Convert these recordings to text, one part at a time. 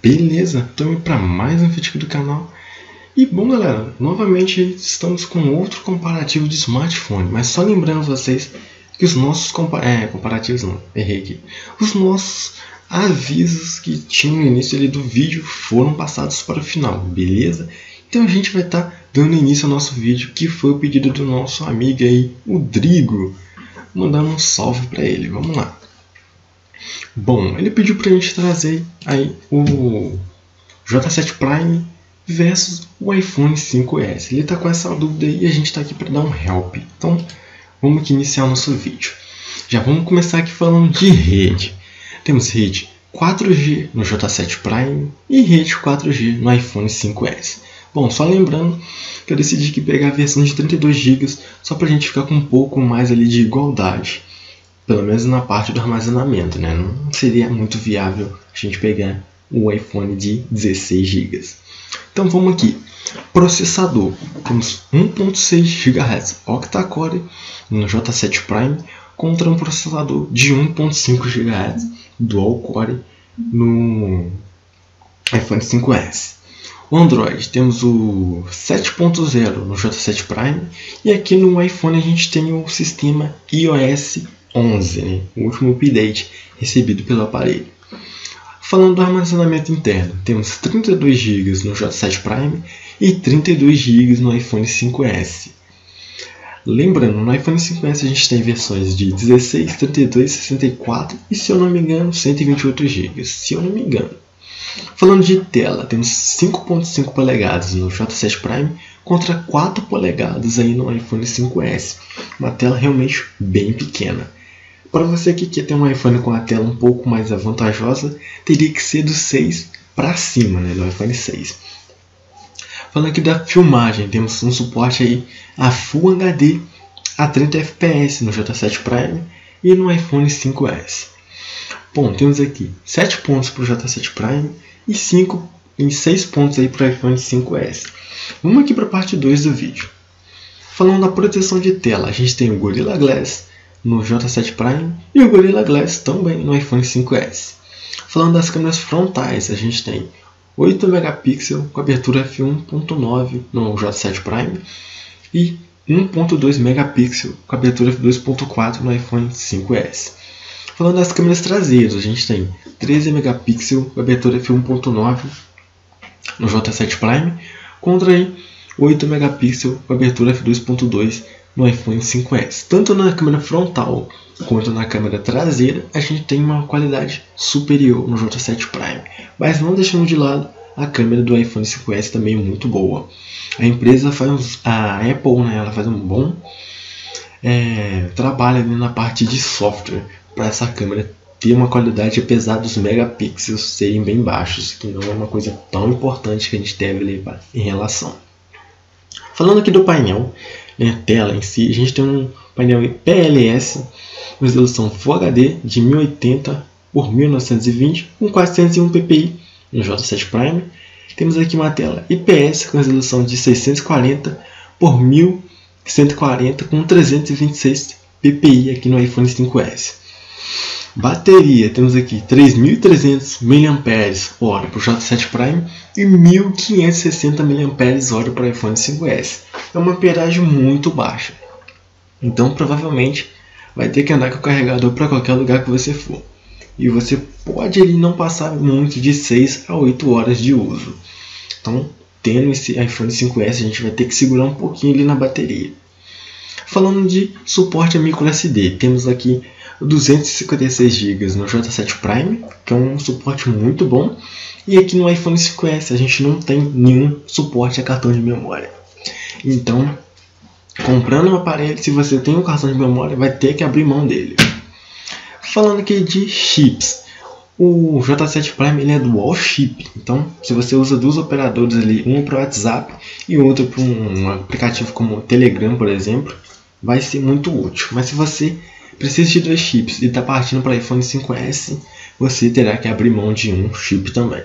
Beleza, estamos indo para mais um vídeo aqui do canal. E bom galera, novamente estamos com outro comparativo de smartphone. Mas só lembrando vocês que os nossos comparativos não, errei aqui. Os nossos avisos que tinham no início ali do vídeo foram passados para o final, beleza? Então a gente vai estar dando início ao nosso vídeo, que foi o pedido do nosso amigo aí, o Drigo. Mandando um salve para ele, vamos lá. Bom, ele pediu para a gente trazer aí o J7 Prime versus o iPhone 5S. Ele está com essa dúvida aí e a gente está aqui para dar um help. Então, vamos aqui iniciar o nosso vídeo. Já vamos começar aqui falando de rede. Temos rede 4G no J7 Prime e rede 4G no iPhone 5S. Bom, só lembrando que eu decidi aqui pegar a versão de 32 GB só para a gente ficar com um pouco mais ali de igualdade. Pelo menos na parte do armazenamento, né? Não seria muito viável a gente pegar o iPhone de 16 GB. Então vamos aqui. Processador. Temos 1.6 GHz octa-core no J7 Prime contra um processador de 1.5 GHz dual-core no iPhone 5S. O Android, temos o 7.0 no J7 Prime e aqui no iPhone a gente tem o sistema iOS 11, né? O último update recebido pelo aparelho. Falando do armazenamento interno, temos 32 GB no J7 Prime e 32 GB no iPhone 5S. Lembrando, no iPhone 5S a gente tem versões de 16, 32, 64 e, se eu não me engano, 128 GB. Se eu não me engano. Falando de tela, temos 5.5 polegadas no J7 Prime contra 4 polegadas aí no iPhone 5S. Uma tela realmente bem pequena. Para você que quer ter um iPhone com a tela um pouco mais avantajosa, teria que ser do 6 para cima, né, do iPhone 6. Falando aqui da filmagem, temos um suporte aí a Full HD a 30 fps no J7 Prime e no iPhone 5S. Bom, temos aqui 7 pontos para o J7 Prime e 6 pontos aí para o iPhone 5S. Vamos aqui para a parte 2 do vídeo. Falando da proteção de tela, a gente tem o Gorilla Glass no J7 Prime e o Gorilla Glass também no iPhone 5S. Falando das câmeras frontais, a gente tem 8 megapixels com abertura f1.9 no J7 Prime e 1.2 megapixels com abertura f2.4 no iPhone 5S. Falando das câmeras traseiras, a gente tem 13 megapixels com abertura f1.9 no J7 Prime contra aí 8 megapixels com abertura f2.2 no iPhone 5S. Tanto na câmera frontal quanto na câmera traseira, a gente tem uma qualidade superior no J7 Prime. Mas não deixando de lado, a câmera do iPhone 5S também é muito boa. A empresa a Apple, né, ela faz um bom trabalho ali na parte de software para essa câmera ter uma qualidade, apesar dos megapixels serem bem baixos, que não é uma coisa tão importante que a gente deve levar em relação. Falando aqui do painel, né, tela em si, a gente tem um painel PLS com resolução Full HD de 1080 por 1920 com 401 ppi no J7 Prime. Temos aqui uma tela IPS com resolução de 640 por 1140 com 326 ppi aqui no iPhone 5S. Bateria, temos aqui 3.300 mAh para o J7 Prime e 1.560 mAh para o iPhone 5S. É uma amperagem muito baixa, então provavelmente vai ter que andar com o carregador para qualquer lugar que você for. E você pode ali não passar muito de 6 a 8 horas de uso. Então, tendo esse iPhone 5S, a gente vai ter que segurar um pouquinho ali na bateria. Falando de suporte a microSD, temos aqui 256 GB no J7 Prime, que é um suporte muito bom. E aqui no iPhone 5S a gente não tem nenhum suporte a cartão de memória. Então, comprando um aparelho, se você tem um cartão de memória, vai ter que abrir mão dele. Falando aqui de chips, o J7 Prime ele é dual chip. Então, se você usa dois operadores ali, um para o WhatsApp e outro para um aplicativo como o Telegram, por exemplo, vai ser muito útil. Mas se você precisa de 2 chips e está partindo para o iPhone 5S, você terá que abrir mão de um chip também.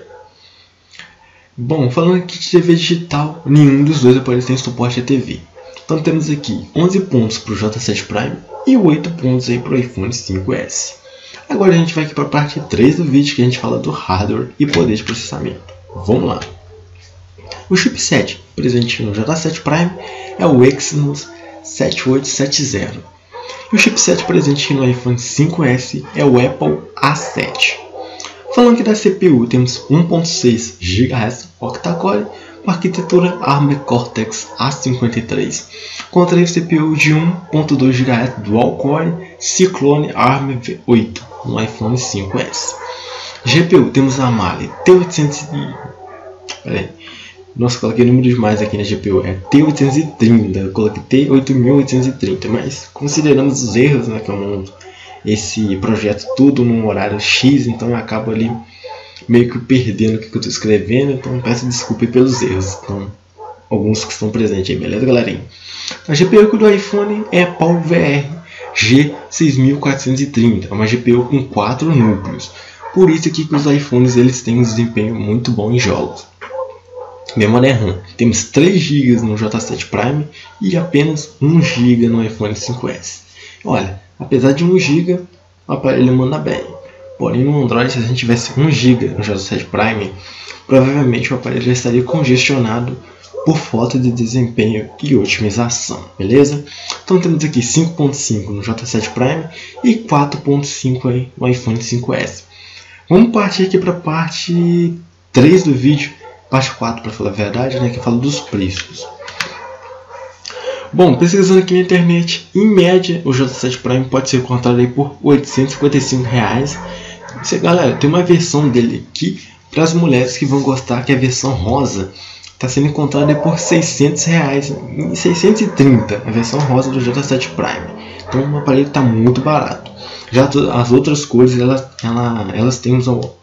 Bom, falando aqui de TV digital, nenhum dos dois aparelhos tem suporte a TV. Então temos aqui 11 pontos para o J7 Prime e 8 pontos para o iPhone 5S. Agora a gente vai aqui para a parte 3 do vídeo, que a gente fala do hardware e poder de processamento. Vamos lá. O chipset presente no J7 Prime é o Exynos 7870. E o chipset presente no iPhone 5S é o Apple A7. Falando aqui da CPU, temos 1.6 GHz octa-core com arquitetura ARM Cortex A53, com 3 CPU de 1.2 GHz dual-core Cyclone ARM V8 no iPhone 5S. GPU, temos a Mali T830. Nossa, coloquei número demais aqui na GPU, é T830, eu coloquei T8830, mas consideramos os erros, né, que eu monto esse projeto tudo num horário X, então eu acabo ali meio que perdendo o que eu estou escrevendo, então peço desculpa pelos erros, então, alguns que estão presentes aí, beleza, galerinha? A GPU do iPhone é PowerVR G6430, é uma GPU com 4 núcleos, por isso aqui que os iPhones eles têm um desempenho muito bom em jogos. Memória RAM, temos 3 GB no J7 Prime e apenas 1 GB no iPhone 5S. Olha, apesar de 1 GB, o aparelho manda bem. Porém, no Android, se a gente tivesse 1 GB no J7 Prime, provavelmente o aparelho já estaria congestionado por falta de desempenho e otimização, beleza? Então temos aqui 5.5 no J7 Prime e 4.5 no iPhone 5S. Vamos partir aqui para a parte 3 do vídeo, parte 4 para falar a verdade, né, que fala dos preços. Bom, pesquisando aqui na internet, em média o J7 Prime pode ser encontrado aí por R$ 855. Galera, tem uma versão dele aqui para as mulheres que vão gostar, que é a versão rosa. Está sendo encontrada aí por R$ 600, em 630, a versão rosa do J7 Prime. Então o aparelho está muito barato. Já as outras cores, elas têm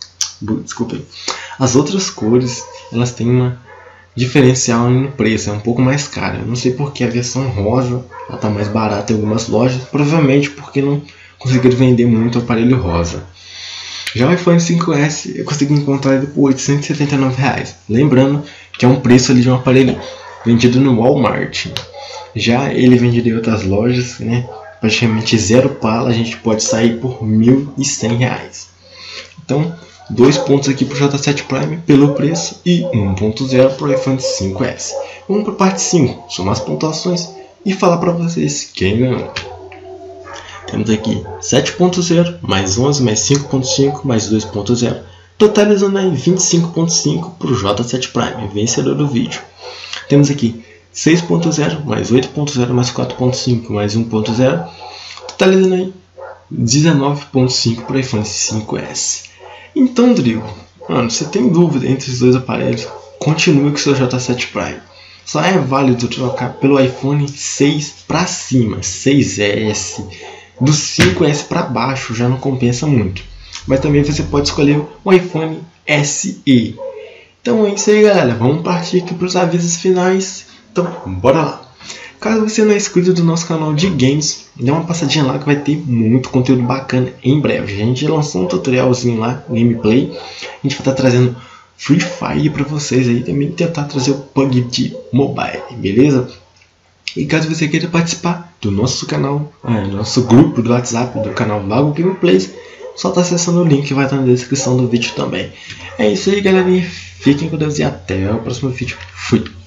as outras cores, elas têm uma diferencial no preço, é um pouco mais cara. Eu não sei porque a versão rosa está mais barata em algumas lojas, provavelmente porque não conseguiram vender muito o aparelho rosa. Já o iPhone 5S eu consegui encontrar ele por R$ 879. Lembrando que é um preço ali de um aparelho vendido no Walmart. Já ele vendido em outras lojas, né, praticamente zero pala, a gente pode sair por R$ 1.100. Então, 2 pontos aqui para o J7 Prime pelo preço e 1.0 para o iPhone 5S. Vamos para a parte 5, somar as pontuações e falar para vocês quem ganhou. Temos aqui 7.0, mais 11, mais 5.5, mais 2.0, totalizando aí 25.5 para o J7 Prime, vencedor do vídeo. Temos aqui 6.0, mais 8.0, mais 4.5, mais 1.0, totalizando aí 19.5 para o iPhone 5S. Então, Drigo, mano, você tem dúvida entre os dois aparelhos, continue com o seu J7 Prime. Só é válido trocar pelo iPhone 6 para cima, 6S, do 5S para baixo já não compensa muito. Mas também você pode escolher o iPhone SE. Então é isso aí, galera, vamos partir aqui para os avisos finais. Então, bora lá. Caso você não é inscrito do nosso canal de games, dá uma passadinha lá que vai ter muito conteúdo bacana em breve. A gente lançou um tutorialzinho lá, gameplay. A gente vai estar trazendo Free Fire para vocês aí, também tentar trazer o PUBG Mobile, beleza? E caso você queira participar do nosso canal, nosso grupo do WhatsApp do canal Vago Gameplays, só tá acessando o link que vai estar na descrição do vídeo também. É isso aí, galerinha. Fiquem com Deus e até o próximo vídeo. Fui!